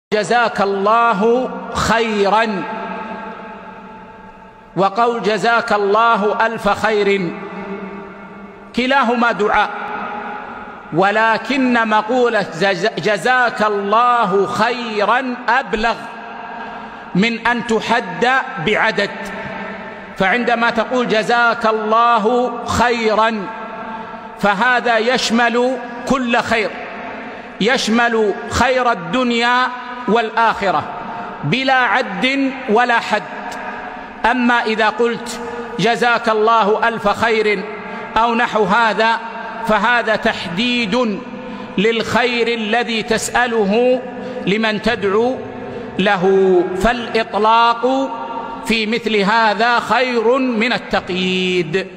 جزاك الله خيرا وقول جزاك الله ألف خير كلاهما دعاء، ولكن مقولة جزاك الله خيرا أبلغ من أن تحد بعدد. فعندما تقول جزاك الله خيرا فهذا يشمل كل خير، يشمل خير الدنيا والآخرة بلا عد ولا حد. أما إذا قلت جزاك الله ألف خير أو نحو هذا فهذا تحديد للخير الذي تسأله لمن تدعو له، فالإطلاق في مثل هذا خير من التقييد.